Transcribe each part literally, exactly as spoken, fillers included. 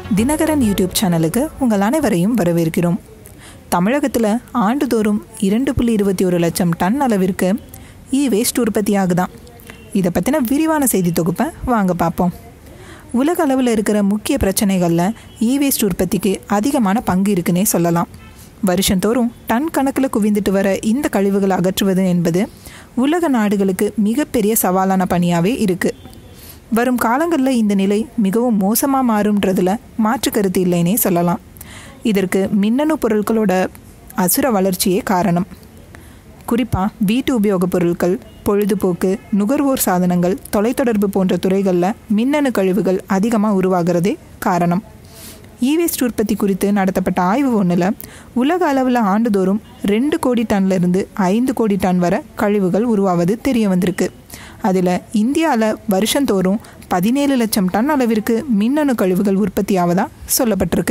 Dinakaran YouTube சேனலுக்கு உங்கள் அனைவரையும் வரவேற்கிறோம். தமிழகத்தில் ஆண்டுதோறும் இரண்டு புள்ளி இருபத்தி ஒரு லட்சம் டன் அளவிற்கு இ வேஸ்ட் உற்பத்தி ஆகுதான். இதை பற்றின விரிவான செய்தி தொகுப்பை வாங்க பார்ப்போம். உலக அளவில் இருக்கிற முக்கிய பிரச்சனைகளில் இ வேஸ்ட் உற்பத்திக்கு அதிகமான பங்கு இருக்குன்னே சொல்லலாம். வருஷந்தோறும் டன் கணக்கில் குவிந்துட்டு வர இந்த கழிவுகளை அகற்றுவது என்பது உலக நாடுகளுக்கு மிகப்பெரிய சவாலான பணியாகவே இருக்குது. வரும் காலங்களில் இந்த நிலை மிகவும் மோசமாக மாறும்ன்றதில் மாற்று கருத்து இல்லைன்னே சொல்லலாம். இதற்கு மின்னணு பொருட்களோட அசுர வளர்ச்சியே காரணம். குறிப்பாக வீட்டு உபயோகப் பொருட்கள், பொழுதுபோக்கு, நுகர்வோர் சாதனங்கள், தொலைத்தொடர்பு போன்ற துறைகளில் மின்னணு கழிவுகள் அதிகமாக உருவாகிறதே காரணம். இ வேஸ்ட் உற்பத்தி குறித்து நடத்தப்பட்ட ஆய்வு ஒன்றில் உலக அளவில் ஆண்டுதோறும் ரெண்டு கோடி டன்லேருந்து ஐந்து கோடி டன் வரை கழிவுகள் உருவாவது தெரிய வந்திருக்கு. அதில் இந்தியாவில் வருஷந்தோறும் பதினேழு லட்சம் டன் அளவிற்கு மின்னணு கழிவுகள் உற்பத்தி ஆவதாக சொல்லப்பட்டிருக்கு.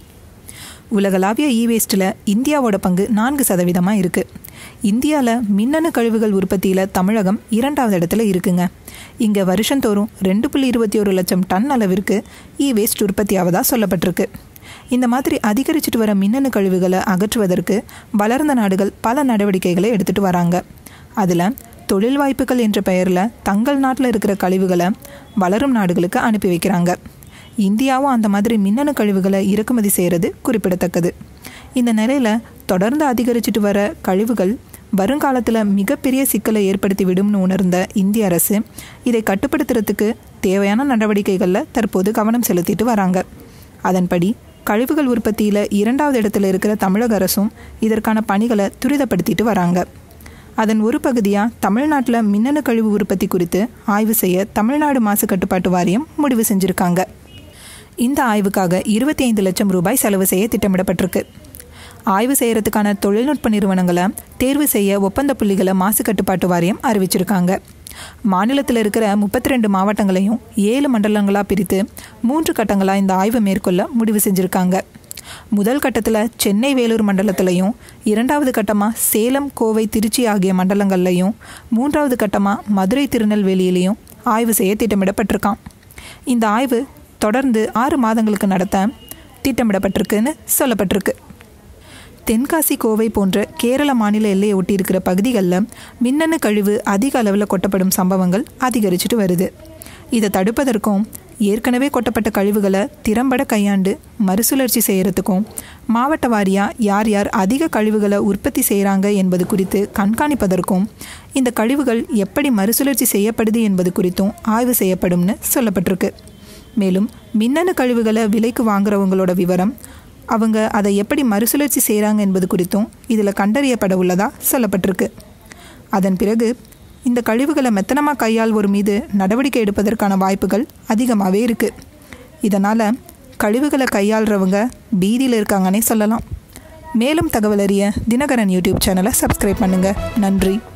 உலகளாவிய இ வேஸ்ட்டில் இந்தியாவோட பங்கு நான்கு சதவீதமாக இருக்குது. இந்தியாவில் மின்னணு கழிவுகள் உற்பத்தியில் தமிழகம் இரண்டாவது இடத்துல இருக்குங்க. இங்கே வருஷந்தோறும் ரெண்டு புள்ளி இருபத்தி ஒரு லட்சம் டன் அளவிற்கு இ வேஸ்ட் உற்பத்தி ஆவதாக சொல்லப்பட்டிருக்கு. இந்த மாதிரி அதிகரிச்சுட்டு வர மின்னணு கழிவுகளை அகற்றுவதற்கு வளர்ந்த நாடுகள் பல நடவடிக்கைகளை எடுத்துகிட்டு வராங்க. அதில் தொழில் வாய்ப்புகள் என்ற பெயரில் தங்கள் நாட்டில் இருக்கிற கழிவுகளை வளரும் நாடுகளுக்கு அனுப்பி வைக்கிறாங்க. இந்தியாவும் அந்த மாதிரி மின்னணு கழிவுகளை இறக்குமதி செய்கிறது குறிப்பிடத்தக்கது. இந்த நிலையில் தொடர்ந்து அதிகரிச்சுட்டு வர கழிவுகள் வருங்காலத்தில் மிகப்பெரிய சிக்கலை ஏற்படுத்தி விடும்னு உணர்ந்த இந்திய அரசு இதை கட்டுப்படுத்துறதுக்கு தேவையான நடவடிக்கைகளில் தற்போது கவனம் செலுத்திட்டு வராங்க. அதன்படி கழிவுகள் உற்பத்தியில் இரண்டாவது இடத்துல இருக்கிற தமிழக அரசும் இதற்கான பணிகளை துரிதப்படுத்திட்டு வராங்க. அதன் ஒரு பகுதியாக தமிழ்நாட்டில் மின்னணு கழிவு உற்பத்தி குறித்து ஆய்வு செய்ய தமிழ்நாடு மாசு கட்டுப்பாட்டு வாரியம் முடிவு செஞ்சுருக்காங்க. இந்த ஆய்வுக்காக இருபத்தி ஐந்து லட்சம் ரூபாய் செலவு செய்ய திட்டமிடப்பட்டிருக்கு. ஆய்வு செய்கிறதுக்கான தொழில்நுட்ப நிறுவனங்களை தேர்வு செய்ய ஒப்பந்த புள்ளிகளை மாசு கட்டுப்பாட்டு வாரியம் அறிவிச்சிருக்காங்க. மாநிலத்தில் இருக்கிற முப்பத்தி ரெண்டு மாவட்டங்களையும் ஏழு மண்டலங்களாக பிரித்து மூன்று கட்டங்களாக இந்த ஆய்வு மேற்கொள்ள முடிவு செஞ்சுருக்காங்க. முதல் கட்டத்தில் சென்னை வேலூர் மண்டலத்திலையும், இரண்டாவது கட்டமாக சேலம் கோவை திருச்சி ஆகிய மண்டலங்கள்லையும், மூன்றாவது கட்டமாக மதுரை திருநெல்வேலியிலையும் ஆய்வு செய்ய திட்டமிடப்பட்டிருக்கான். இந்த ஆய்வு தொடர்ந்து ஆறு மாதங்களுக்கு நடத்த திட்டமிடப்பட்டிருக்குன்னு சொல்லப்பட்டிருக்கு. தென்காசி, கோவை போன்ற கேரள மாநில எல்லையை ஒட்டி இருக்கிற பகுதிகளில் மின்னணு கழிவு அதிக அளவில் கொட்டப்படும் சம்பவங்கள் அதிகரிச்சுட்டு வருது. இதை தடுப்பதற்கும் ஏற்கனவே கொட்டப்பட்ட கழிவுகளை திறம்பட கையாண்டு மறுசுழற்சி செய்கிறதுக்கும் மாவட்ட வாரியாக யார் யார் அதிக கழிவுகளை உற்பத்தி செய்கிறாங்க என்பது குறித்து கண்காணிப்பதற்கும் இந்த கழிவுகள் எப்படி மறுசுழற்சி செய்யப்படுது என்பது குறித்தும் ஆய்வு செய்யப்படும்னு சொல்லப்பட்டிருக்கு. மேலும் மின்னணு கழிவுகளை விலைக்கு வாங்குறவங்களோட விவரம், அவங்க அதை எப்படி மறுசுழற்சி செய்கிறாங்க என்பது குறித்தும் இதில் கண்டறியப்பட உள்ளதாக சொல்லப்பட்டிருக்கு. அதன் பிறகு இந்த கழிவுகளை மெத்தனமாக கையாள்வோர் மீது நடவடிக்கை எடுப்பதற்கான வாய்ப்புகள் அதிகமாகவே இருக்குது. இதனால் கழிவுகளை கையாளுறவங்க பீதியில் இருக்காங்கன்னே சொல்லலாம். மேலும் தகவல் அறிய தினகரன் யூடியூப் சேனலை சப்ஸ்கிரைப் பண்ணுங்கள். நன்றி.